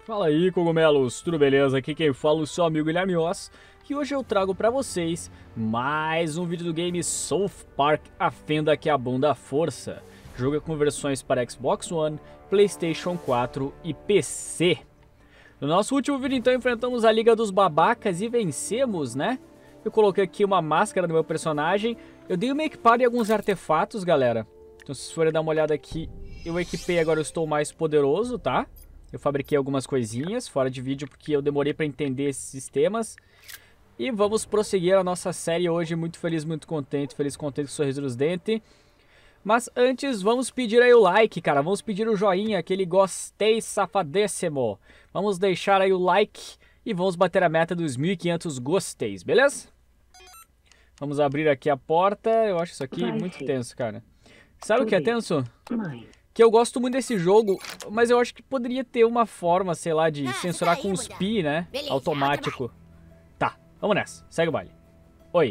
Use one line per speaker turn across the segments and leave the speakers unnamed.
Fala aí, cogumelos, tudo beleza? Aqui quem fala é o seu amigo Guilherme Oz, e hoje eu trago pra vocês mais um vídeo do game South Park: A Fenda que Abunda a Força. Jogo é com versões para Xbox One, PlayStation 4 e PC. No nosso último vídeo, então, enfrentamos a Liga dos Babacas e vencemos, né? Eu coloquei aqui uma máscara no meu personagem. Eu dei uma equipada em alguns artefatos, galera. Então, se vocês forem dar uma olhada aqui, eu equipei, agora eu estou mais poderoso, tá? Eu fabriquei algumas coisinhas fora de vídeo porque eu demorei para entender esses sistemas. E vamos prosseguir a nossa série hoje, muito feliz, muito contente, com sorriso nos dentes. Mas antes, vamos pedir aí o like, cara. Vamos pedir o joinha, aquele gostei safadéssimo. Vamos deixar aí o like e vamos bater a meta dos 1.500 gosteis, beleza? Vamos abrir aqui a porta. Eu acho isso aqui muito tenso, cara. Sabe o que é tenso? Que eu gosto muito desse jogo, mas eu acho que poderia ter uma forma, sei lá, de censurar com os pi, né?
Beleza,
Automático. Tá, vamos nessa. Segue o baile. Oi.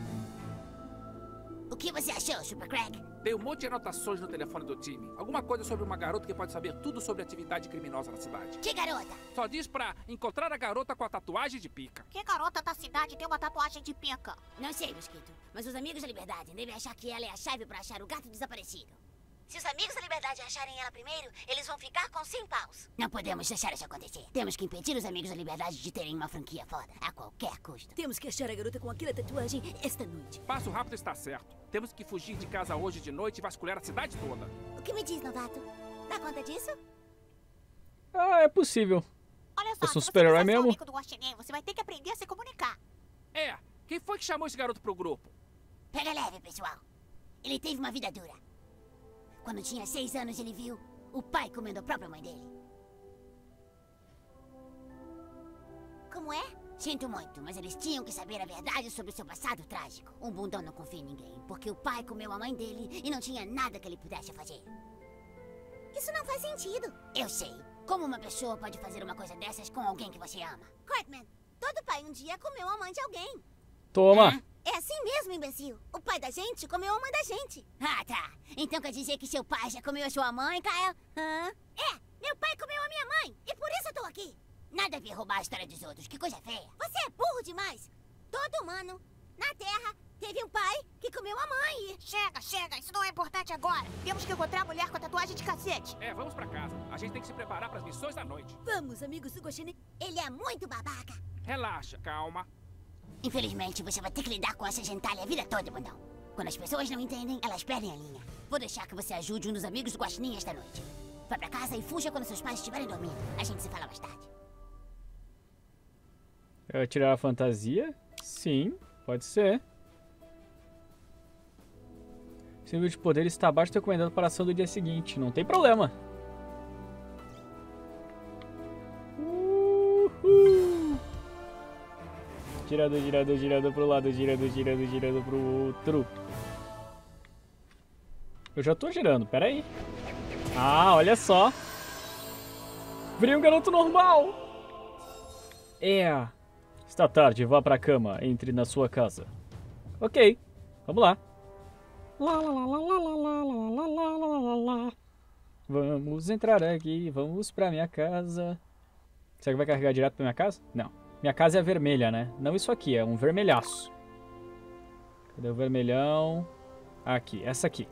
O que você achou, Super Craig?
Tem um monte de anotações no telefone do time. Alguma coisa sobre uma garota que pode saber tudo sobre atividade criminosa na cidade.
Que garota?
Só diz pra encontrar a garota com a tatuagem de pica.
Que garota da cidade tem uma tatuagem de pica?
Não sei, Mosquito, mas os amigos da Liberdade devem achar que ela é a chave pra achar o gato desaparecido. Se os amigos da Liberdade acharem ela primeiro, eles vão ficar com 100 paus. Não podemos deixar isso acontecer. Temos que impedir os amigos da Liberdade de terem uma franquia foda, a qualquer custo.
Temos que achar a garota com aquela tatuagem esta noite.
Passo rápido está certo. Temos que fugir de casa hoje de noite e vasculhar a cidade toda.
O que me diz, novato? Dá conta disso?
Ah, é possível.
Olha só,
Eu sou
se
super-herói
você quiser ser
mesmo.
o amigo do Guaxinim, você vai ter que aprender a se comunicar.
É, quem foi que chamou esse garoto pro grupo?
Pega leve, pessoal. Ele teve uma vida dura. Quando tinha 6 anos, ele viu o pai comendo a própria mãe dele.
Como é?
Sinto muito, mas eles tinham que saber a verdade sobre seu passado trágico. Um bundão não confia em ninguém, porque o pai comeu a mãe dele e não tinha nada que ele pudesse fazer.
Isso não faz sentido.
Eu sei. Como uma pessoa pode fazer uma coisa dessas com alguém que você ama?
Cartman, todo pai um dia comeu a mãe de alguém.
Toma.
É assim mesmo, imbecil. O pai da gente comeu a mãe da gente.
Ah, tá. Então quer dizer que seu pai já comeu a sua mãe, Kyle? Hã?
É, meu pai comeu a minha mãe e por isso eu tô aqui.
Nada a ver roubar a história dos outros. Que coisa feia.
Você é burro demais. Todo humano na Terra teve um pai que comeu a mãe e... Chega, isso não é importante agora. Temos que encontrar a mulher com a tatuagem de cacete.
É, vamos pra casa. A gente tem que se preparar pras missões da noite.
Vamos, amigos do Guaxinim.
Ele é muito babaca.
Relaxa, calma.
Infelizmente, você vai ter que lidar com essa gentalha a vida toda, bundão. Quando as pessoas não entendem, elas perdem a linha. Vou deixar que você ajude um dos amigos do Guaxinim esta noite. Vá pra casa e fuja quando seus pais estiverem dormindo. A gente se fala mais tarde.
Eu vou tirar a fantasia? Sim, pode ser. Seu nível de poder está abaixo do recomendado para a ação do dia seguinte. Não tem problema. Uhul. Girando pro lado, girando pro outro. Eu já tô girando, pera aí. Ah, olha só. Virei um garoto normal. É. Está tarde, vá pra cama, entre na sua casa. Ok, vamos lá. Vamos entrar aqui, vamos pra minha casa. Será que vai carregar direto pra minha casa? Não. Minha casa é vermelha, né? Não isso aqui, é um vermelhaço. Cadê o vermelhão? Aqui, essa aqui.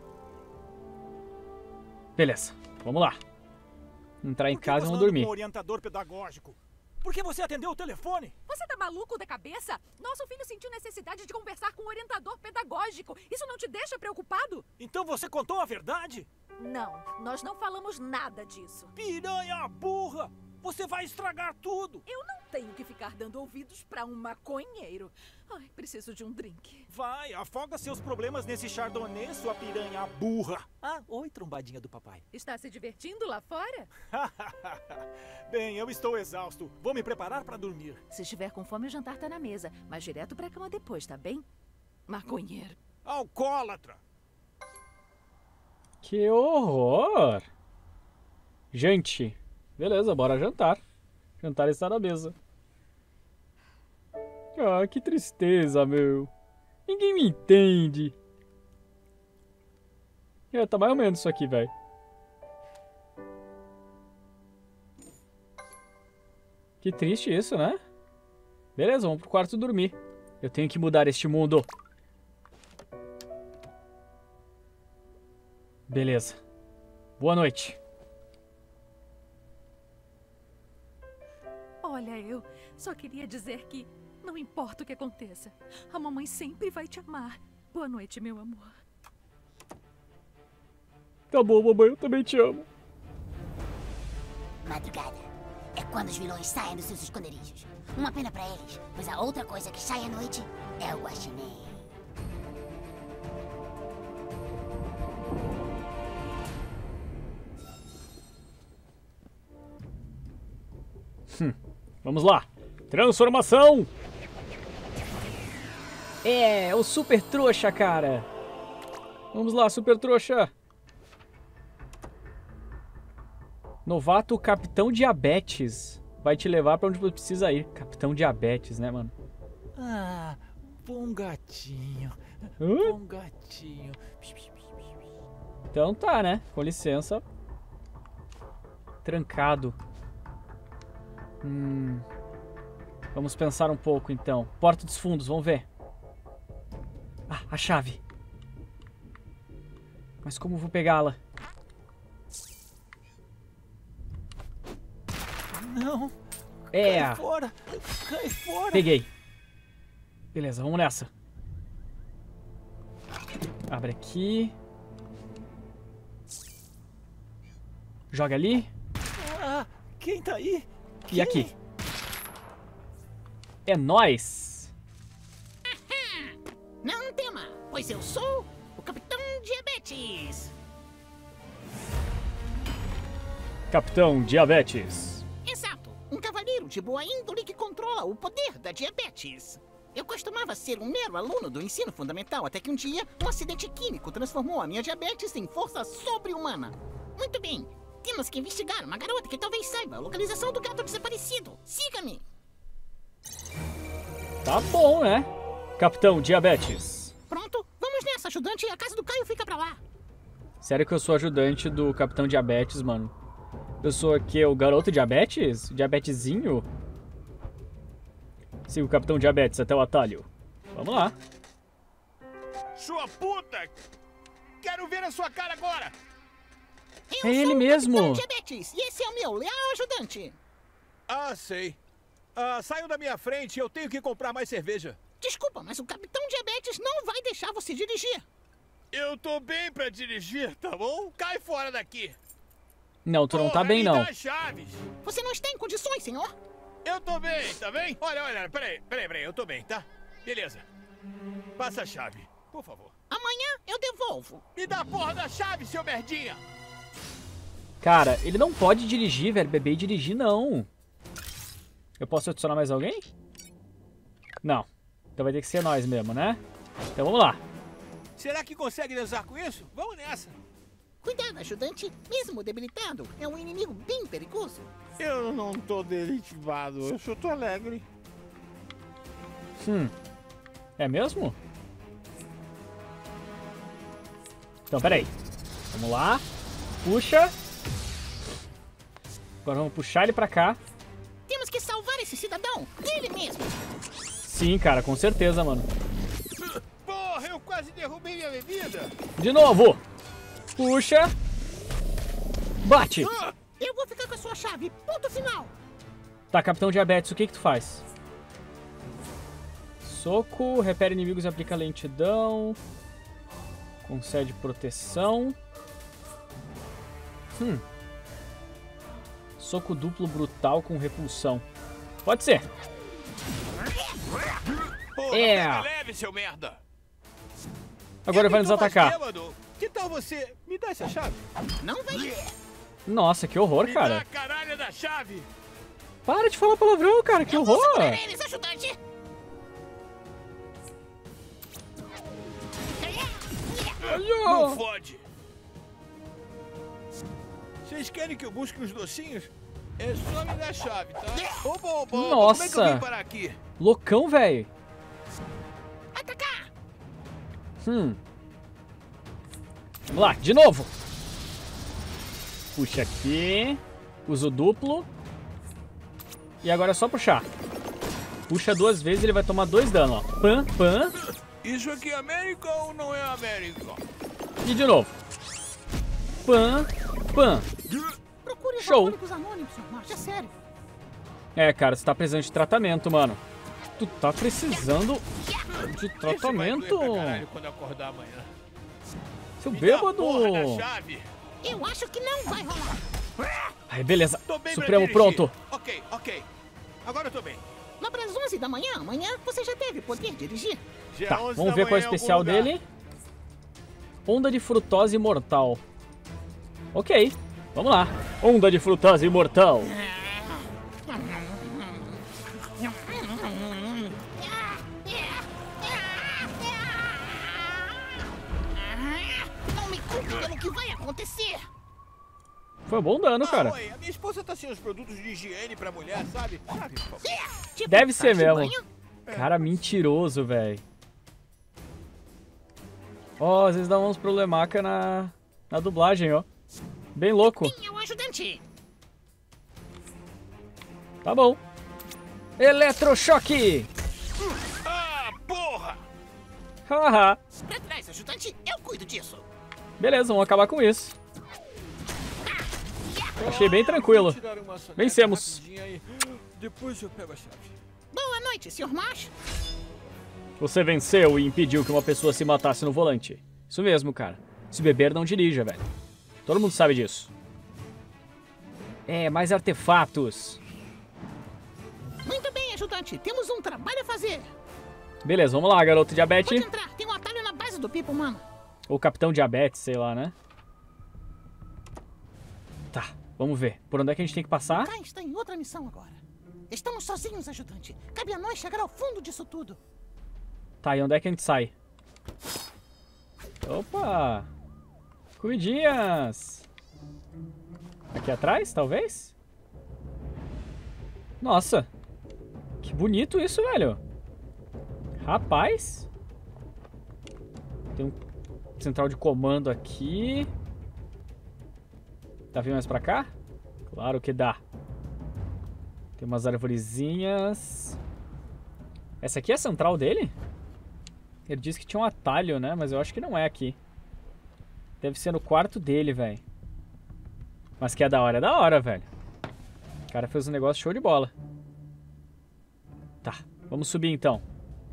Beleza, vamos lá. Entrar em casa e vamos dormir.
Com orientador pedagógico. Por que você atendeu o telefone?
Você tá maluco da cabeça? Nosso filho sentiu necessidade de conversar com um orientador pedagógico. Isso não te deixa preocupado?
Então você contou a verdade?
Não, nós não falamos nada disso.
Piranha burra! Você vai estragar tudo!
Eu não tenho que ficar dando ouvidos pra um maconheiro. Ai, preciso de um drink.
Vai, afoga seus problemas nesse chardonnay, sua piranha burra! Ah, oi, trombadinha do papai.
Está se divertindo lá fora?
Bem, eu estou exausto. Vou me preparar para dormir.
Se estiver com fome, o jantar tá na mesa. Mas direto pra cama depois, tá bem? Maconheiro.
Alcoólatra!
Que horror! Gente, beleza, bora jantar. Jantar está na mesa. Ah, que tristeza, meu. Ninguém me entende. É, tá mais ou menos isso aqui, velho. Que triste isso, né? Beleza, vamos pro quarto dormir. Eu tenho que mudar este mundo. Beleza. Boa noite.
Olha, eu só queria dizer que não importa o que aconteça, a mamãe sempre vai te amar. Boa noite, meu amor.
Tá bom, mamãe, eu também te amo.
Madrugada é quando os vilões saem dos seus esconderijos. Uma pena pra eles, pois a outra coisa que sai à noite é o guaxinim.
Vamos lá. Transformação. É o super trouxa, cara. Vamos lá, super trouxa. Novato Capitão Diabetes. Vai te levar pra onde você precisa ir. Capitão Diabetes, né, mano?
Ah, bom gatinho.
Hã?
Bom gatinho.
Então tá, né? Com licença. Trancado. Vamos pensar um pouco, então. Porta dos fundos, vamos ver. Ah, a chave. Mas como vou pegá-la?
Não.
É.
Cai fora. Cai fora.
Peguei. Beleza, vamos nessa. Abre aqui. Joga ali.
Ah, quem tá aí?
E aqui. É nóis.
Não tema, pois eu sou o Capitão Diabetes.
Capitão Diabetes.
Exato, um cavaleiro de boa índole que controla o poder da diabetes. Eu costumava ser um mero aluno do ensino fundamental até que um dia um acidente químico transformou a minha diabetes em força sobre-humana. Muito bem, temos que investigar uma garota que talvez saiba a localização do gato desaparecido. Siga-me.
Tá bom, né? Capitão Diabetes.
Pronto, vamos nessa, ajudante. A casa do Caio fica pra lá.
Sério que eu sou ajudante do Capitão Diabetes, mano? Eu sou aqui o garoto Diabetes? Diabetezinho? Siga o Capitão Diabetes até o atalho. Vamos lá.
Sua puta! Quero ver a sua cara agora!
Eu
É ele
sou o
mesmo.
Capitão Diabetes e esse é o meu leal ajudante.
Ah, sei. Saiam da minha frente, eu tenho que comprar mais cerveja.
Desculpa, mas o Capitão Diabetes não vai deixar você dirigir.
Eu tô bem pra dirigir, tá bom? Cai fora daqui!
Não, tu não tá
Porra,
bem,
me
não.
dá as chaves!
Você não está em condições, senhor.
Eu tô bem, tá bem? Olha, peraí, eu tô bem, tá? Beleza. Passa a chave, por favor.
Amanhã eu devolvo.
Me dá a porra da chave, seu merdinha!
Cara, ele não pode dirigir, velho. Beber e dirigir, não. Eu posso adicionar mais alguém? Não. Então vai ter que ser nós mesmo, né? Então vamos lá.
Será que consegue dançar com isso? Vamos nessa!
Cuidado, ajudante. Mesmo debilitado, é um inimigo bem perigoso.
Eu não tô desativado, eu só tô alegre.
É mesmo? Então, peraí. Vamos lá. Puxa. Agora vamos puxar ele pra cá.
Temos que salvar esse cidadão. Ele mesmo.
Sim, cara, com certeza, mano.
Porra, eu quase derrubei minha bebida!
De novo. Puxa. Bate.
Eu vou ficar com a sua chave. Ponto final.
Tá, Capitão Diabetes, o que que tu faz? Soco, repere inimigos e aplica lentidão. Concede proteção. Soco duplo brutal com repulsão. Pode ser.
Porra,
É.
pega leve, seu merda!
Agora
Eu
vai
que
nos
tô mais
atacar.
bêbado. Que tal você me dá essa chave?
Não vai.
Nossa, que horror,
Me dá
cara.
a caralho da chave!
Para de falar palavrão, cara. Que
Eu vou
horror.
segurar eles, ajudante.
Não fode! Vocês querem que eu busque os docinhos? É só me dar a chave, tá? Oba, como é que eu
Nossa.
vim parar aqui?
Loucão, velho.
Atacar.
Vamos lá, de novo. Puxa aqui. Uso duplo. E agora é só puxar. Puxa 2 vezes, ele vai tomar 2 dano, ó. Pam, pam.
Isso aqui é América ou não é América?
E de novo. Pam, pam.
Procure os
Show.
alcoólicos anônimos, Sr. Marsh, é sério.
É, cara, você tá precisando de tratamento, mano. Tu tá precisando de tratamento.
Isso vai doer pra caralho quando eu acordar amanhã.
Seu
Me dá a porra
bêbado.
da chave.
Eu acho que não vai rolar.
Aí, beleza.
Tô bem pra
Supremo
dirigir.
pronto.
Ok, ok. Agora eu tô bem.
Lá pras 11 da manhã, amanhã você já deve poder dirigir.
Já
Tá,
11
vamos
da
ver qual é o
manhã em algum
especial
lugar.
dele. Onda de frutose imortal. Ok, vamos lá. Onda de frutose imortal.
Não me culpe pelo que vai acontecer.
Foi um bom dano, cara.
Oi, a minha esposa tá sem os produtos de higiene pra mulher, sabe? Sabe, por favor.
Tipo,
Deve ser
tá de
mesmo.
banho?
Cara mentiroso, velho. Ó, às vezes dá uns problemaca na dublagem, ó. Bem louco.
Quem é o ajudante?
Tá bom. Eletrochoque!
Ah, porra!
Haha.
Pra trás, ajudante, eu cuido disso.
Beleza, vamos acabar com isso. Achei bem tranquilo.
Vou tirar uma soneca
Vencemos.
rapidinho aí. Depois eu pego a chave.
Boa noite, Sr. Marsh.
Você venceu e impediu que uma pessoa se matasse no volante. Isso mesmo, cara. Se beber, não dirija, velho. Todo mundo sabe disso. É, mais artefatos.
Muito bem, ajudante, temos um trabalho a fazer.
Beleza, vamos lá, garoto diabetes.
Pode entrar, tem um atalho na base do pipo, mano.
Ou capitão diabetes, sei lá, né? Tá, vamos ver. Por onde é que a gente tem que passar?
Kai está em outra missão agora. Estamos sozinhos, ajudante. Cabe a nós chegar ao fundo disso tudo.
Tá, e onde é que a gente sai? Opa! Comidinhas! Aqui atrás, talvez? Nossa! Que bonito isso, velho! Rapaz! Tem um central de comando aqui. Dá pra vir mais pra cá? Claro que dá. Tem umas arvorezinhas. Essa aqui é a central dele? Ele disse que tinha um atalho, né? Mas eu acho que não é aqui. Deve ser no quarto dele, velho. Mas que é da hora, velho. O cara fez um negócio show de bola. Tá, vamos subir então.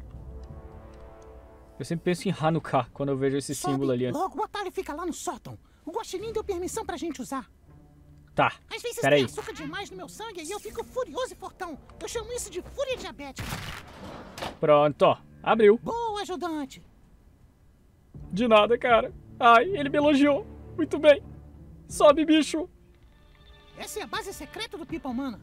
Eu sempre penso em Hanukkah quando eu vejo esse símbolo ali.
Logo o atalho fica lá no sótão. O Guaxinim deu permissão pra gente usar.
Tá,
Às vezes
peraí.
tem açúcar demais no meu sangue e eu fico furioso e fortão. Eu chamo isso de fúria diabética.
Pronto, ó. Abriu.
Boa, ajudante.
De nada, cara. Ai, ele me elogiou. Muito bem. Sobe, bicho.
Essa é a base secreta do Pipa Humana.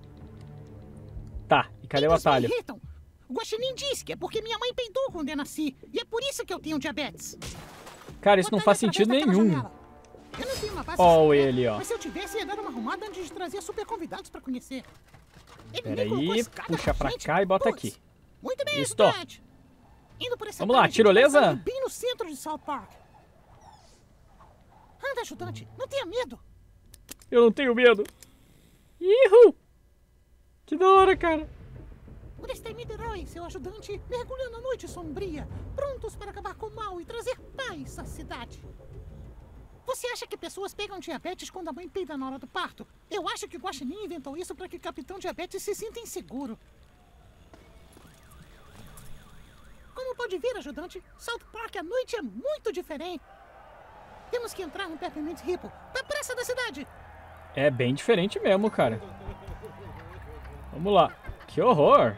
Tá, e cadê o
Eles me
atalho?
irritam. O Guaxinim disse que é porque minha mãe peidou quando eu nasci. E é por isso que eu tenho diabetes.
Cara, isso não faz sentido nenhum.
Eu não tenho uma base
Ó,
secreta,
ele, ó.
Mas se eu tivesse, ia dar uma arrumada antes de trazer super convidados pra conhecer. Ele me
Peraí,
colocou escada
puxa pra
gente.
cá e bota
Putz,
aqui.
Muito bem,
Isto.
ajudante. Indo por essa
Vamos lá,
tarde,
tirolesa?
passando bem no centro de South Park. Anda, ajudante, não tenha medo.
Eu não tenho medo. Ihu! Que da hora, cara.
O destemido herói, seu ajudante, mergulhando na noite sombria, prontos para acabar com o mal e trazer paz à cidade. Você acha que pessoas pegam diabetes quando a mãe peida na hora do parto? Eu acho que o Guaxinim inventou isso para que o Capitão Diabetes se sinta inseguro. Como pode ver, ajudante, South Park à noite é muito diferente. Temos que entrar no Peppermint Hippo, da praça da cidade.
É bem diferente mesmo, cara. Vamos lá. Que horror.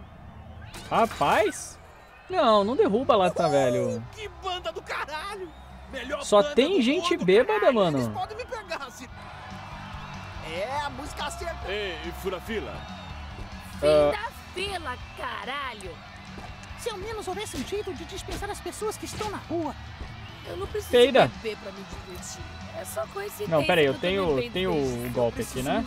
Rapaz. Não, não derruba lá, tá, velho.
Que banda do caralho! Melhor
Só
banda
tem
do
gente
mundo,
bêbada,
caralho.
mano.
Eles podem me pegar se...
É, a música certa.
Ei, fura fila.
Fim da fila, caralho!
Se ao menos houvesse um jeito de dispensar as pessoas que estão na rua.
Eu não preciso
Peida.
beber pra me divertir. É só coincidência.
Não, peraí, eu
que tô
tenho
bebendo
o golpe aqui, né?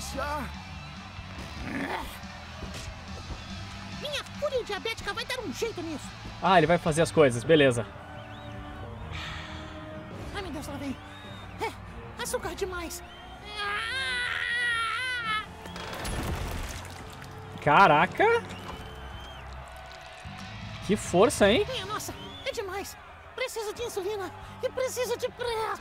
Minha fúria diabética vai dar um jeito nisso.
Ah, ele vai fazer as coisas, beleza.
Ai, meu Deus, ela vem. É, açúcar demais.
Caraca! Que força, hein?
Minha nossa, é demais. Preciso de insulina e preciso de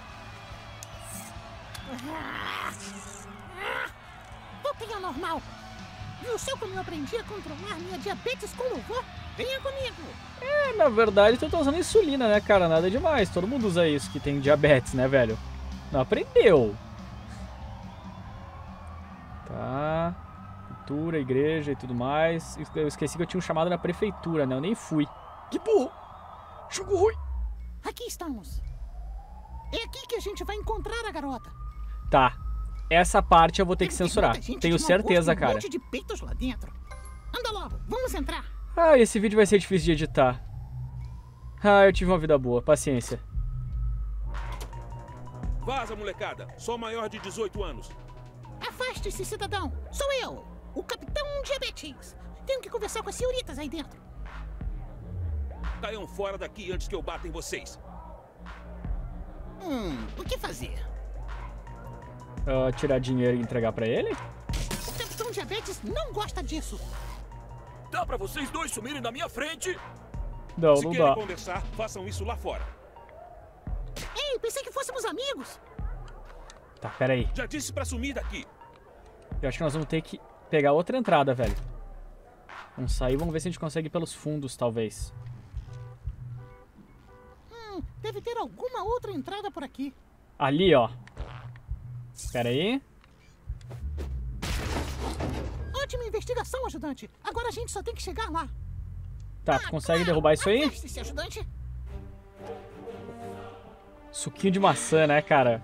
voltei ao normal. Viu só como eu aprendi a controlar minha diabetes com louvor? Venha comigo.
É, na verdade, tu tá usando insulina, né, cara? Nada demais. Todo mundo usa isso que tem diabetes, né, velho? Não aprendeu. Tá. Cultura, igreja e tudo mais. Eu esqueci que eu tinha um chamado na prefeitura, né? Eu nem fui. Que burro! Jogo ruim!
Aqui estamos. É aqui que a gente vai encontrar a garota.
Tá. Essa parte eu vou ter que censurar. Tenho certeza, cara.
Um monte de peitos lá dentro. Anda logo, vamos entrar.
Ah, esse vídeo vai ser difícil de editar. Ah, eu tive uma vida boa. Paciência.
Vaza, molecada. Só maior de 18 anos.
Afaste-se, cidadão. Sou eu, o Capitão Diabetes. Tenho que conversar com as senhoritas aí dentro.
Caiam fora daqui antes que eu bata em vocês.
O que fazer?
Tirar dinheiro e entregar pra ele?
O Capitão Diabetes não gosta disso.
Dá pra vocês dois sumirem da minha frente?
Não,
Se
não
querem
dá.
conversar, façam isso lá fora.
Ei, pensei que fôssemos amigos.
Tá, pera aí.
Já disse pra sumir daqui.
Eu acho que nós vamos ter que pegar outra entrada, velho. Vamos sair, vamos ver se a gente consegue ir pelos fundos, talvez.
Deve ter alguma outra entrada por aqui.
Ali, ó. Pera aí.
Ótima investigação, ajudante. Agora a gente só tem que chegar lá.
Tá, tu consegue derrubar isso aí?
Afaste-se, ajudante.
Suquinho de maçã, né, cara?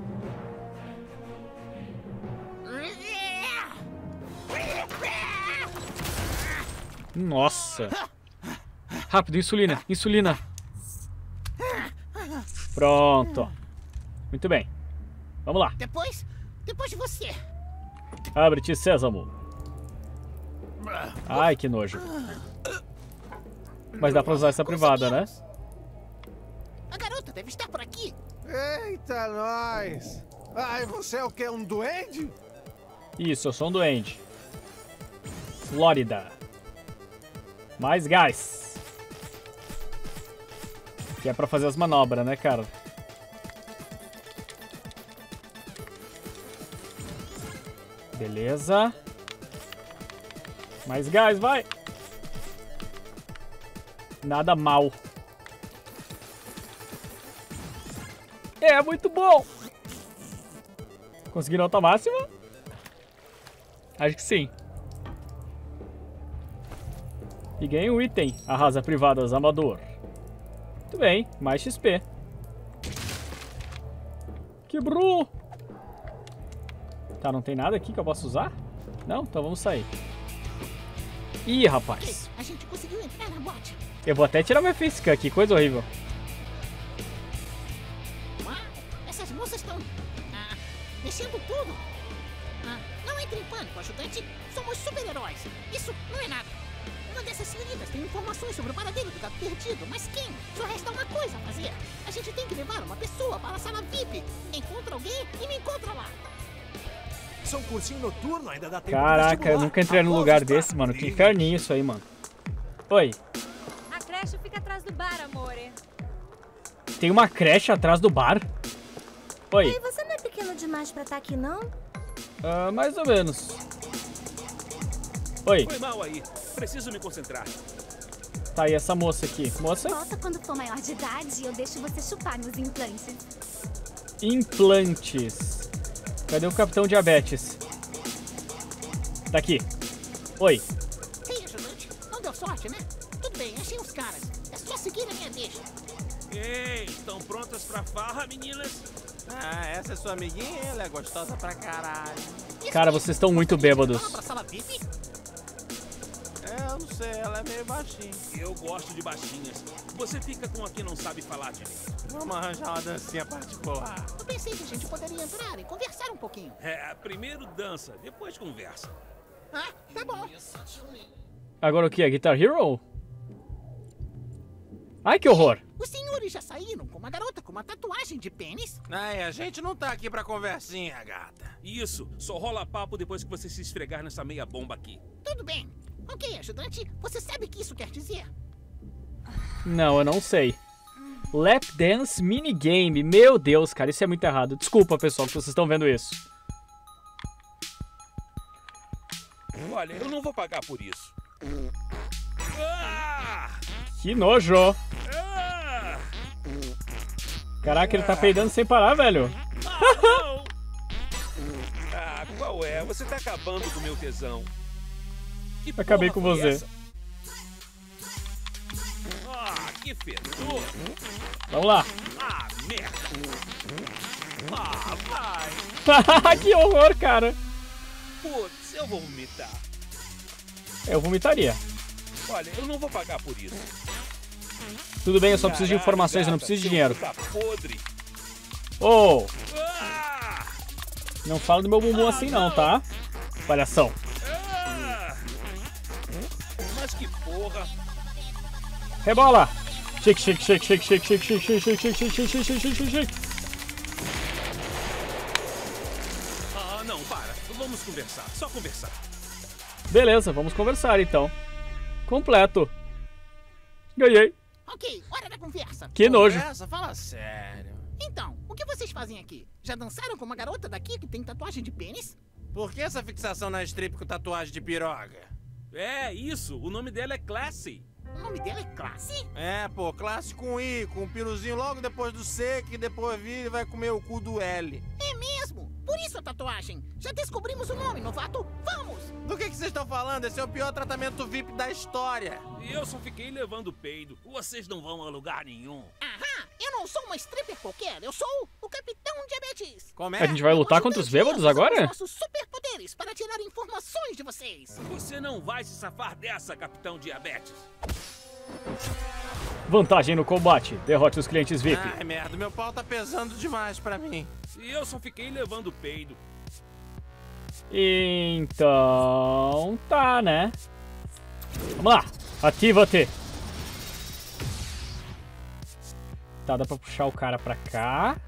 Nossa. Rápido, insulina, insulina. Pronto. Muito bem. Vamos lá.
Depois de você.
Abre-te, Sésamo. Ai, que nojo. Mas dá pra usar essa privada, né?
A garota deve estar por aqui.
Eita, nós. Ai, você é o quê? Um duende?
Isso, eu sou um duende. Flórida. Mais gás. Que é pra fazer as manobras, né, cara? Beleza. Mais gás, vai. Nada mal. É muito bom. Conseguiram nota máxima? Acho que sim. E ganhei um item. Arrasa privadas, amador. Muito bem, mais XP. Quebrou. Tá, não tem nada aqui que eu possa usar? Não? Então vamos sair. Ih, rapaz.
A gente conseguiu entrar na bote.
Eu vou até tirar minha facecam aqui, coisa horrível.
Uau, essas moças estão mexendo tudo. Não entre em pânico, ajudante. Somos super-heróis. Isso não é nada. Uma dessas senhoritas tem informações sobre o paradeiro do gato perdido, mas quem? Só resta uma coisa a fazer. A gente tem que levar uma pessoa para a sala VIP. Encontra alguém e me encontra lá.
Isso é um cursinho noturno, ainda dá tempo.
Caraca, eu nunca entrei num lugar desse, mano. Que inferninho isso aí, mano. Oi.
A creche fica atrás do bar, amore.
Tem uma creche atrás do bar? Oi.
Ei, você não é pequeno demais pra estar aqui, não?
Mais ou menos. Oi.
Foi mal aí. Preciso me concentrar.
Tá aí essa moça aqui. Moça?
Volta quando for maior de idade e eu deixo você chupar meus implantes.
Implantes. Cadê o Capitão Diabetes? Tá aqui. Oi.
Ei, ajudante. Não deu sorte, né? Tudo bem, achei os caras. É só seguir a minha deixa.
Ei, estão prontas pra farra, meninas?
Ah, essa é sua amiguinha? Ela é gostosa pra caralho.
Cara, vocês estão muito bêbados.
Pra sala VIP?
Eu não sei, ela é meio baixinha.
Eu gosto de baixinhas. Você fica com a que não sabe falar direito.
Vamos arranjar uma dancinha particular.
Eu pensei que a gente poderia entrar e conversar um pouquinho.
Primeiro dança, depois conversa.
Tá bom.
Agora o que? É Guitar Hero? Ai, que horror.
Os senhores já saíram com uma garota com uma tatuagem de pênis?
Ai, a gente não tá aqui pra conversinha, gata.
Isso, só rola papo depois que você se esfregar nessa meia bomba aqui.
Tudo bem. Ok, ajudante, você sabe o que isso quer dizer?
Não, eu não sei. Lap Dance Minigame. Meu Deus, cara, isso é muito errado. Desculpa, pessoal, que vocês estão vendo isso.
Olha, eu não vou pagar por isso.
Que nojo. Caraca, ele tá peidando sem parar, velho.
Não. Qual é? Você tá acabando com o meu tesão. Que
Acabei com você.
essa? Que fedor.
Vamos lá.
Merda. Vai.
Que horror, cara.
Putz, eu vou vomitar.
Eu vomitaria.
Olha, eu não vou pagar por isso.
Tudo bem, eu só preciso de informações, eu não preciso de dinheiro.
Tá podre.
Oh! Não fala do meu bumbum assim não, tá? Palhação.
Mas que porra.
Rebola! Shake, shake, shake, shake, shake, shake, shake, shake, shake, shake, shake, shake, shake, shake, shake, shake.
Não, para. Vamos conversar. Só conversar.
Beleza, vamos conversar então. Completo. Ganhei.
Ok, hora da conversa.
Que nojo.
Conversa? Fala sério.
Então, o que vocês fazem aqui? Já dançaram com uma garota daqui que tem tatuagem de pênis?
Por que essa fixação na strip com tatuagem de piroga?
É, isso. O nome dela é Classy.
O nome dela é Classy?
É, pô, classe com I, com um piruzinho logo depois do C, que depois vira e vai comer o cu do L.
É mesmo? Por isso a tatuagem. Já descobrimos o nome, novato. Vamos!
Do que vocês estão falando? Esse é o pior tratamento VIP da história.
E eu só fiquei levando peido. Vocês não vão a lugar nenhum.
Aham! Eu não sou uma stripper qualquer. Eu sou o Capitão Diabetes.
Como é?
A gente vai lutar contra os bêbados agora?
Nossos superpoderes para tirar informações de vocês.
Você não vai se safar dessa, Capitão Diabetes.
Vantagem no combate. Derrote os clientes VIP.
Ai, merda, meu pau tá pesando demais pra mim.
E eu só fiquei levando peido.
Então... tá, né? Vamos lá. Ativa-te. Tá, dá pra puxar o cara pra cá.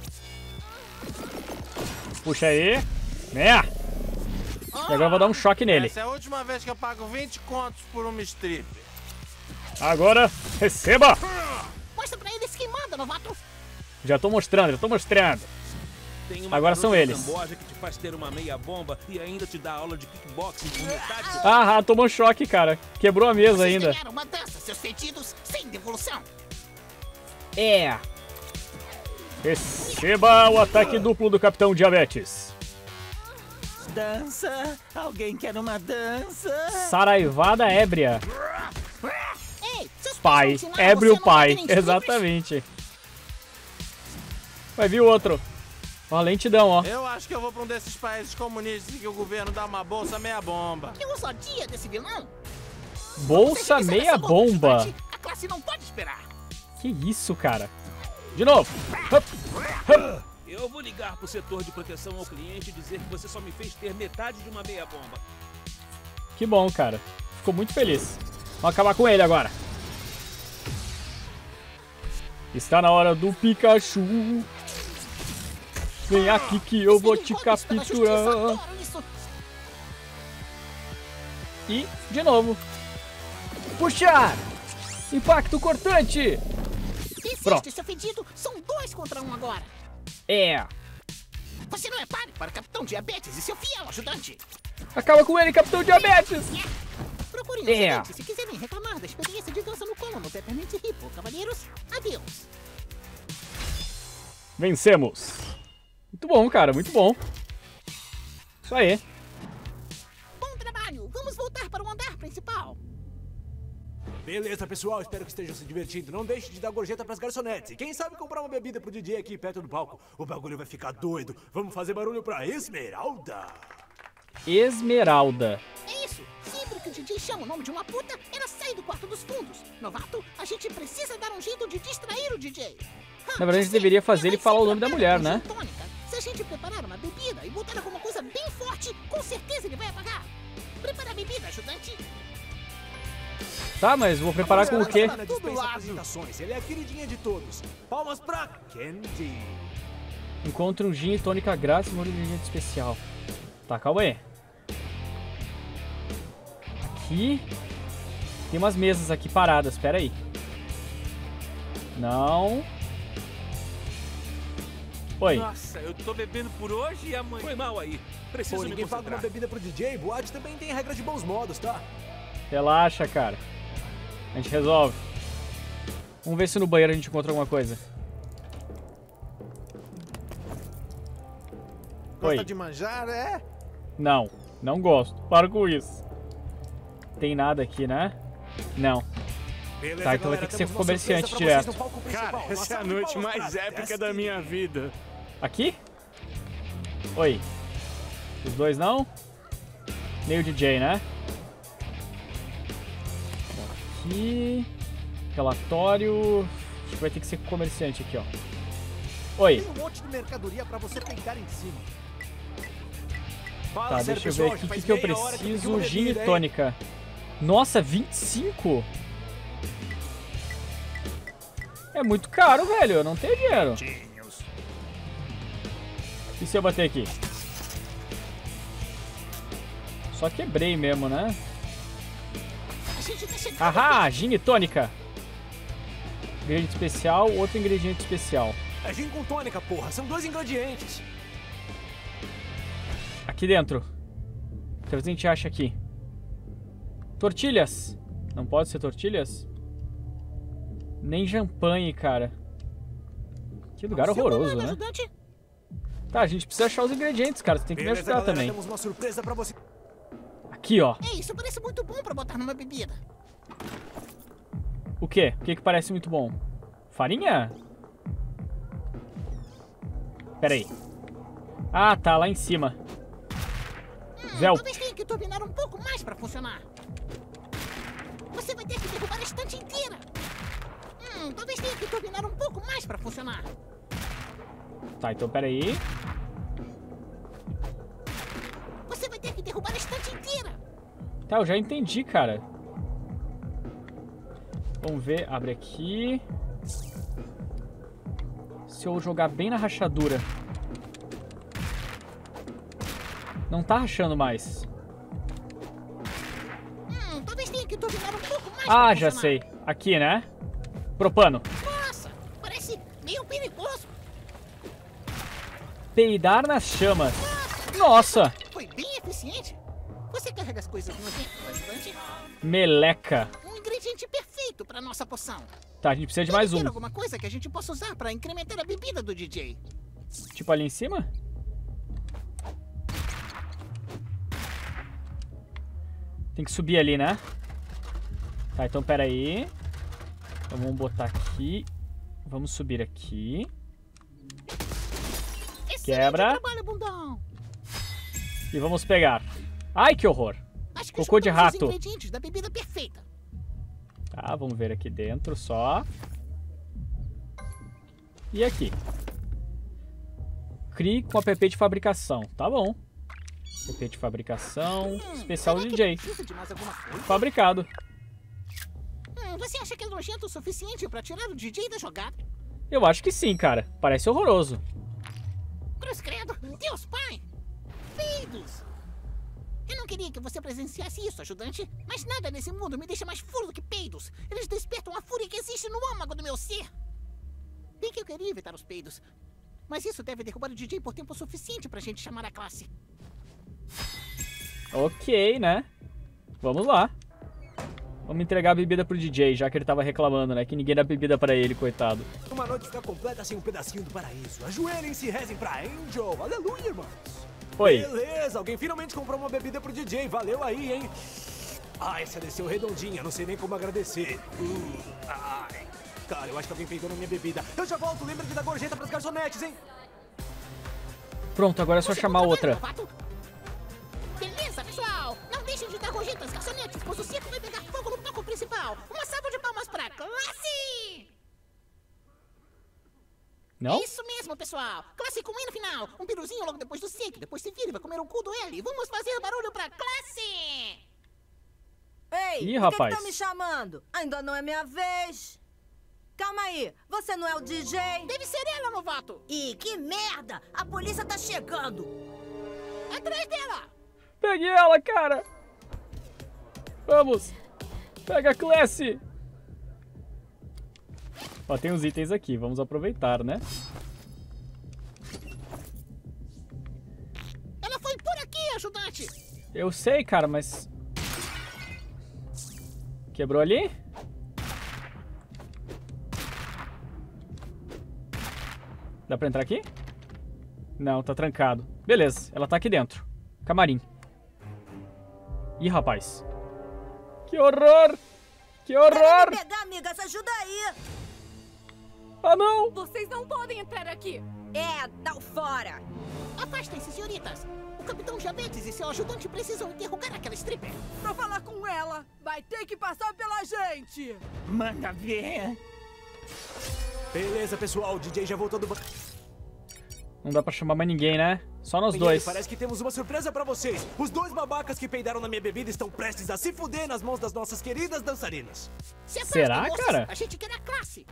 Puxa aí. Né? E agora eu vou dar um choque nele.
Essa é a última vez que eu pago 20 contos por uma strip.
Agora, receba!
Mostra pra eles quem manda, novato.
Já tô mostrando, já tô mostrando.
Tem uma
Agora são
garota
eles.
da Camboja que te faz ter uma meia bomba e ainda te dá aula de kickboxing por metade do...
Ah, tomou choque, cara. Quebrou a mesa
Vocês
ainda.
ganharam uma dança, seus fedidos, sem devolução.
É. Receba o ataque duplo do Capitão Diabetes.
Dança? Alguém quer uma dança?
Saraivada ébria.
Ei, seus
Pai.
pais vão ensinar
Ébrio
você a não
pai.
bater em strippers?
Exatamente. Vai vir o outro. Ó, lentidão, ó.
Eu acho que eu vou pra um desses países comunistas em que o governo dá uma bolsa meia bomba.
Que ousadia desse vilão.
Bolsa meia bomba.
A classe não pode esperar.
Que isso, cara? De novo.
Eu vou ligar pro setor de proteção ao cliente e dizer que você só me fez ter metade de uma meia bomba.
Que bom, cara. Ficou muito feliz. Vamos acabar com ele agora. Está na hora do Pikachu. Vem aqui que eu vou te capturar. E, de novo. Puxar! Impacto cortante! Pronto.
Desiste, seu fedido. São 2 contra 1 agora.
É.
Você não é páreo para o Capitão Diabetes e seu fiel ajudante.
Acaba com ele, Capitão Diabetes!
Procure um ajudante se quiserem reclamar da experiência de dança no colo no Peppermint Hippo. Cavalheiros, adeus.
Vencemos. Muito bom, cara, muito bom. Isso aí.
Bom trabalho. Vamos voltar para o andar principal.
Beleza, pessoal, espero que estejam se divertindo. Não deixe de dar gorjeta pras garçonetes. E quem sabe comprar uma bebida pro DJ aqui perto do palco. O bagulho vai ficar doido. Vamos fazer barulho pra Esmeralda.
Esmeralda.
É isso. Sempre que o DJ chama o nome de uma puta, ela sai do quarto dos fundos. Novato, a gente precisa dar um jeito de distrair o DJ.
Na verdade, a gente deveria fazer ele falar o nome da mulher, né?
Se a gente preparar uma bebida e botar alguma coisa bem forte, com certeza ele vai apagar. Prepara a bebida, ajudante.
Tá, mas vou preparar com o quê?
Ele é a queridinha de todos. Palmas pra Candy.
Encontre um gin e tônica grátis e um ingrediente especial. Tá, calma aí. aqui. Tem umas mesas aqui paradas, pera aí. Não. Oi.
Nossa, eu tô bebendo por hoje e amanhã. Foi mal aí. Preciso me
ninguém paga uma
concentrar.
bebida pro DJ, boate também tem regras de bons modos, tá?
Relaxa, cara. A gente resolve. Vamos ver se no banheiro a gente encontra alguma coisa.
Gosta
Oi.
de manjar, é?
Não, não gosto. Para com isso. Tem nada aqui, né? Não.
Beleza,
Tá, então vai ter que ser comerciante direto.
Cara, essa é a noite mais épica da minha vida.
Aqui? Oi. Os dois não? Nem o DJ, né? Aqui. Relatório. Acho que vai ter que ser comerciante aqui, ó. Oi.
Tem um monte de mercadoria pra você pegar em cima.
Tá, deixa eu ver aqui o que eu preciso. Gin e tônica. Nossa, 25? É muito caro, velho. Eu não tenho dinheiro. E se eu bater aqui? Só quebrei mesmo, né? Ahá, gin e tônica. Ingrediente especial, outro ingrediente especial.
É gin com tônica, porra. São 2 ingredientes.
Aqui dentro. Talvez a gente ache aqui. Tortilhas. Não pode ser tortilhas? Nem champanhe, cara. Que lugar horroroso, né? Tá, a gente precisa achar os ingredientes, cara. Você tem que me ajudar também.
Temos uma surpresa pra você.
Aqui, ó.
Ei, isso parece muito bom pra botar numa bebida.
O quê? O que parece muito bom? Farinha? Pera aí. Ah, tá lá em cima. Vel.
Talvez tenha que turbinar um pouco mais pra funcionar. Você vai ter que derrubar a estante inteira. Talvez tenha que turbinar um pouco mais pra funcionar.
Tá, então pera aí.
Você vai ter que derrubar a estante inteira.
Tá, eu já entendi, cara. Vamos ver, abre aqui. Se eu jogar bem na rachadura. Não tá rachando mais.
Talvez tenha que turbinar um pouco mais.
Ah, já sei. Aqui, né? Propano.
Nossa, parece meio perigoso.
Peidar nas chamas. Nossa!
Foi bem eficiente. Você carrega as coisas no ajudante?
Meleca.
Um ingrediente perfeito pra nossa poção.
Tá, a gente precisa de mais um.
Tem alguma coisa que a gente possa usar pra incrementar a bebida do DJ?
Tipo ali em cima? Tem que subir ali, né? Tá, então pera aí. Então vamos botar aqui. Vamos subir aqui. Quebra.
Trabalho, bundão.
E vamos pegar. Ai, que horror.
Acho que
Cocô de rato.
os ingredientes da bebida perfeita.
Tá, vamos ver aqui dentro só. E aqui. Crie com app de fabricação. Tá bom. App de fabricação. Especial DJ. Fabricado.
Você acha que é nojento o suficiente pra tirar o DJ da jogada?
Eu acho que sim, cara. Parece horroroso.
Cruz credo. Deus pai. Peidos. Eu não queria que você presenciasse isso, ajudante. Mas nada nesse mundo me deixa mais furo do que peidos. Eles despertam a fúria que existe no âmago do meu ser. Bem que eu queria evitar os peidos. Mas isso deve derrubar o DJ por tempo suficiente pra gente chamar a classe.
Ok, né? Vamos lá. Vamos entregar a bebida pro DJ, já que ele tava reclamando, né? Que ninguém dá bebida pra ele, coitado.
Uma noite fica completa sem um pedacinho do paraíso. Ajoelhem-se e rezem pra Angel. Aleluia, irmãos.
Oi.
Beleza, alguém finalmente comprou uma bebida pro DJ. Valeu aí, hein? Ah, essa desceu redondinha. Não sei nem como agradecer. Ai. Cara, eu acho que alguém peidou na minha bebida. Eu já volto. Lembra de dar gorjeta pras garçonetes, hein?
Pronto, agora é só chamar outra.
Beleza, pessoal. Não deixem de dar gorjetas, garçonetes, pois o circo vai pegar fogo no palco principal. Uma salva de palmas pra classe!
Não?
Isso mesmo, pessoal. Classe com I no final. Um piruzinho logo depois do SIC. Depois se vira e vai comer o cu do L. Vamos fazer barulho pra classe!
Ei,
Ih,
por
rapaz.
que tá me chamando? Ainda não é minha vez. Calma aí, você não é o DJ?
Deve ser ela, novato.
Ih, que merda! A polícia tá chegando.
Atrás dela.
Peguei ela, cara. Vamos! Pega a Classy! Ó, tem uns itens aqui, vamos aproveitar, né?
Ela foi por aqui, ajudante!
Eu sei, cara, mas... Quebrou ali? Dá pra entrar aqui? Não, tá trancado. Beleza, ela tá aqui dentro. Camarim. Ih, rapaz. Que horror! Que horror!
Me pegar, amigas, ajuda aí!
Ah, não!
Vocês não podem entrar aqui!
É, dá fora!
Afastem-se, senhoritas! O Capitão Diabetes e seu ajudante precisam interrogar aquela stripper.
Pra falar com ela, vai ter que passar pela gente!
Manda ver!
Beleza, pessoal, o DJ já voltou do...
Não dá pra chamar mais ninguém, né? Só nós
E
dois.
aí, parece que temos uma surpresa pra vocês. Os dois babacas que peidaram na minha bebida estão prestes a se fuder nas mãos das nossas queridas dançarinas.
Será, cara?
A gente quer a classe.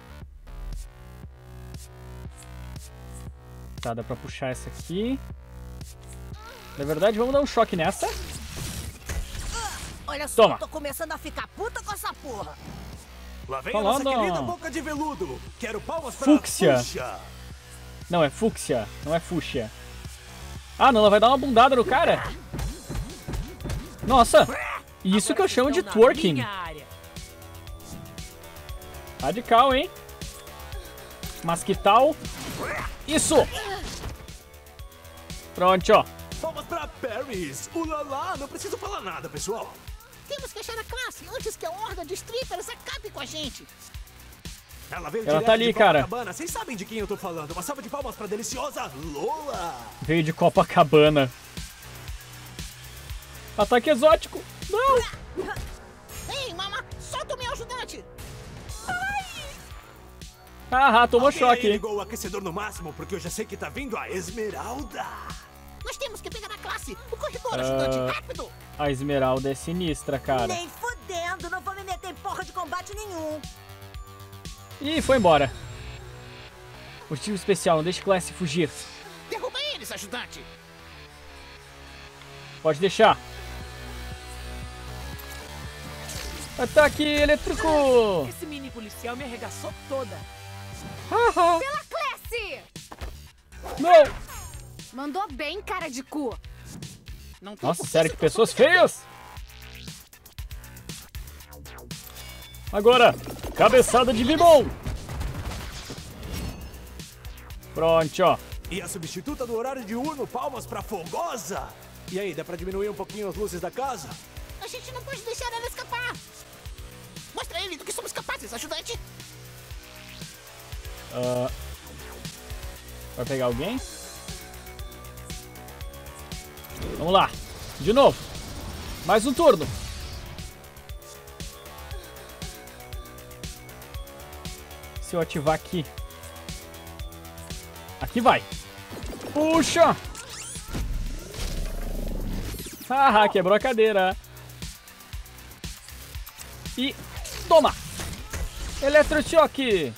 Tá, dá pra puxar essa aqui. Na verdade, vamos dar um choque nessa.
Olha só,
Toma.
tô começando a ficar puta com essa porra.
Lá vem
Falando.
a nossa querida boca de veludo. Quero palmas pra
Fúcsia.
Fúcsia.
Não, é fúcsia, não é fúcsia. Ah, não, ela vai dar uma bundada no cara. Nossa, isso que eu chamo de twerking. Radical, hein? Mas que tal? Isso! Pronto, ó.
Palmas pra Paris. Ulala, não preciso falar nada, pessoal.
Temos que achar a classe antes que a horda de strippers acabe com a gente.
Ela veio
Ela
direto
tá ali,
de
cara.
Copacabana. Vocês sabem de quem eu tô falando. Uma salva de palmas pra deliciosa Lola.
Veio de Copacabana. Ataque exótico. Não!
Ei, mama, solta o meu ajudante.
Ah, tomou
Alguém
choque.
aí ligou o aquecedor no máximo, porque eu já sei que tá vindo a Esmeralda.
Nós temos que pegar a classe. O corredor, ajudante, rápido.
A Esmeralda é sinistra, cara.
Nem fodendo, não vou me meter em porra de combate nenhum.
Ih, foi embora. Motivo especial, não deixe Classy fugir.
Derruba eles, ajudante.
Pode deixar. Ataque elétrico.
Esse mini policial me arregaçou toda.
Pela classe!
Não!
Mandou bem, cara de cu.
Não tem
Nossa,
por que
sério,
se
que pessoas feias! Agora, cabeçada de Bibon! Pronto, ó.
E a substituta do horário diurno, palmas pra Fogosa. E aí, dá pra diminuir um pouquinho as luzes da casa?
A gente não pode deixar ela escapar. Mostra ele do que somos capazes, ajudante.
Vai pegar alguém? Vamos lá. De novo. Mais um turno. Se eu ativar aqui. Aqui vai. Puxa! Haha, quebrou a cadeira. E toma! Eletrochoque!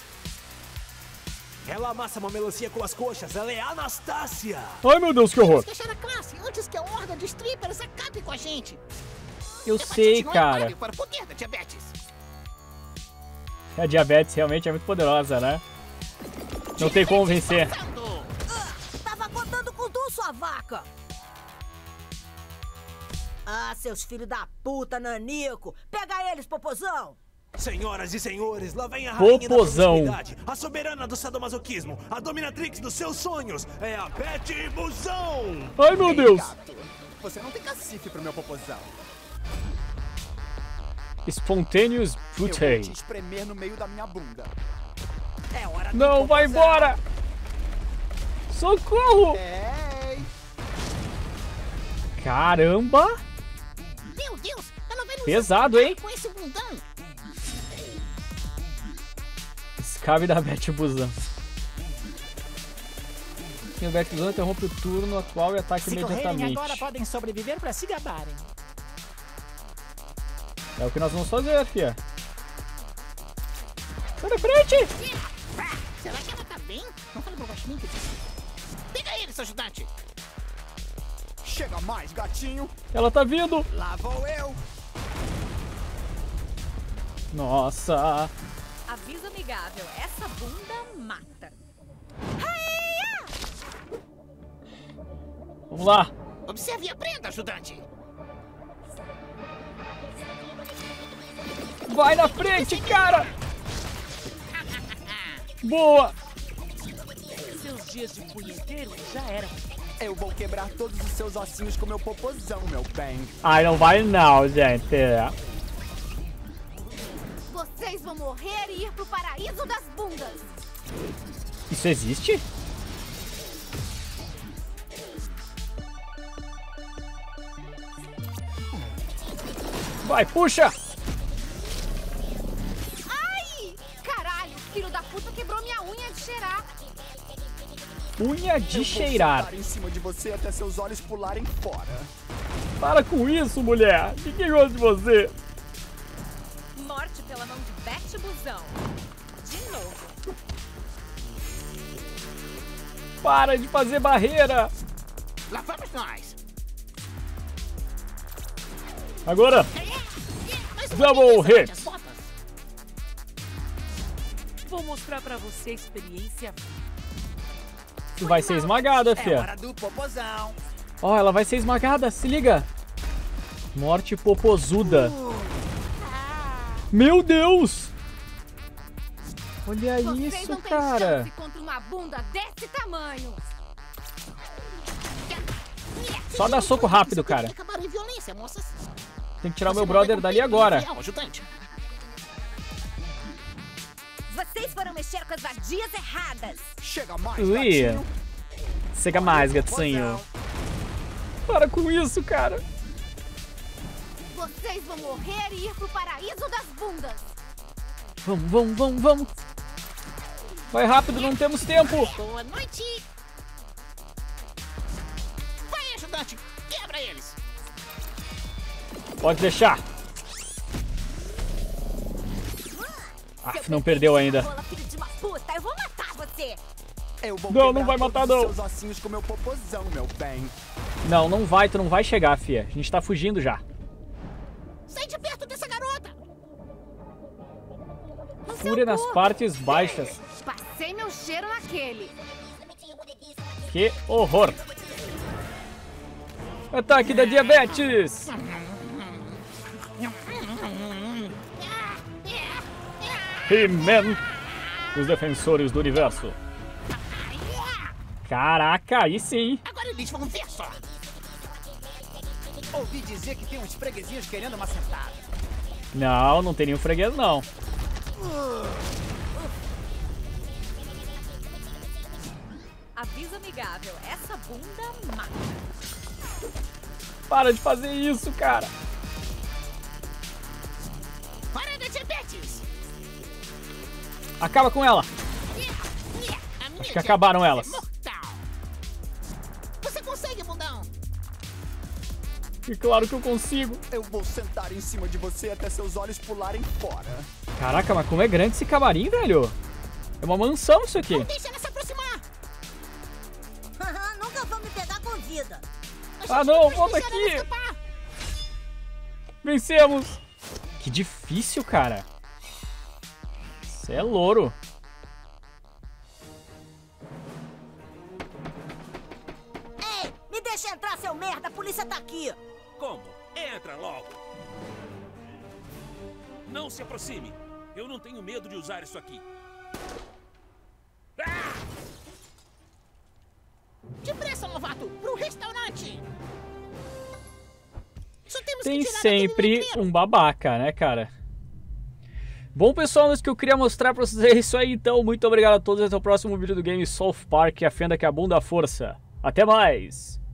Ela amassa uma melancia com as coxas, ela é a Anastácia.
Ai, meu Deus, que horror!
Temos que achar a classe antes que a horda de strippers acabe com a gente.
Eu sei,
não é
cara.
páreo para o poder da diabetes.
A diabetes realmente é muito poderosa, né? Não tem como vencer.
Tava contando com tu, sua vaca! Ah, seus filhos da puta, nanico! Pega eles, popozão!
Senhoras e senhores, lá vem a rainha
Popozão.
da promiscuidade, a soberana do sadomasoquismo, a dominatrix dos seus sonhos, é a Betty Busão!
Ai, meu Deus!
Você não tem cacife pro meu popozão.
Spontaneous
Eu vou
Booty.
te espremer no meio da minha bunda. É hora do
Não, vai
popozão.
embora! Socorro!
Ei!
Caramba!
Meu Deus, ela vai nos
Pesado, hein?
com esse bundão.
Escape da Betty Busão. E o Betty Busão interrompe o turno atual e ataca
Se correrem
imediatamente.
agora, podem sobreviver pra se gabarem.
É o que nós vamos fazer, fia. Sai da frente!
Será que ela tá bem? Não fala meu baixinho que disse. Pega eles, ajudante.
Chega mais, gatinho.
Ela tá vindo!
Lá vou eu.
Nossa.
Aviso amigável, essa bunda mata.
Vamos lá.
Observe e aprenda, ajudante.
Vai na frente, cara. Boa.
Seus dias de punheteiro já era.
Eu vou quebrar todos os seus ossinhos com meu popozão, meu bem.
Ai, não vai não, gente.
Vocês vão morrer e ir pro paraíso das bundas.
Isso existe? Vai, puxa!
Ai! Caralho, filho da puta quebrou minha unha de cheirar.
Unha de cheirar.
Eu vou sentar em cima de você até seus olhos pularem fora.
Para com isso, mulher. Ninguém gosta de você.
Morte pela mão de Beth Busão. De novo.
Para de fazer barreira.
Lá vamos nós.
Agora. Double hit.
Vou mostrar pra você a experiência.
Tu vai ser esmagada, fia.
É hora do popozão.
Ó, ela vai ser esmagada, se liga. Morte popozuda. Meu Deus! Olha
Vocês
isso,
não têm
cara.
chance contra uma bunda desse tamanho.
Só dá soco rápido, cara.
Acabaram em violência, moças.
Tem que tirar o meu brother dali agora.
Ajudante.
Vocês foram mexer com as vadias erradas.
Chega mais,
Ui.
gatinho.
Chega mais, gatinho. Para com isso, cara.
Vocês vão morrer e ir pro paraíso das bundas.
Vamos. Vai rápido, não temos tempo.
Boa noite. Vai, ajudante. Quebra eles.
Pode deixar. Não perdeu ainda.
Filho de uma puta, eu vou matar você.
Eu vou
Não
quebrar
vai matar,
todos
não.
os seus ossinhos com meu popozão, meu bem.
Não, não vai, tu não vai chegar, fia. A gente tá fugindo já.
Sai de perto dessa garota.
Fúria nas partes baixas.
Passei meu cheiro naquele.
Que horror. Ataque da diabetes. He-Man, os defensores do universo. Caraca, aí sim.
Agora eles vão ver só.
Ouvi dizer que tem uns freguesinhos querendo uma sentada.
Não, não tem nenhum freguês, não.
Aviso amigável, essa bunda mata.
Para de fazer isso, cara.
Para da diabetes.
Acaba com ela. Acho que acabaram elas.
Você consegue, bundão?
E claro que eu consigo.
Eu vou sentar em cima de você até seus olhos pularem fora.
Caraca, mas como é grande esse camarim, velho. É uma mansão isso aqui.
Não deixa ela se aproximar.
Nunca vão me pegar com vida.
Ah não, volta aqui. Vencemos. Que difícil, cara. Você é louro.
Ei, me deixa entrar, seu merda. A polícia tá aqui.
Como? Entra logo. Não se aproxime. Eu não tenho medo de usar isso aqui.
Depressa, novato, pro restaurante. Só temos
Tem
que tirar
sempre um babaca, né, cara? Bom, pessoal, isso que eu queria mostrar pra vocês é isso aí, então. Muito obrigado a todos. Até o próximo vídeo do game South Park, a fenda que abunda a força. Até mais!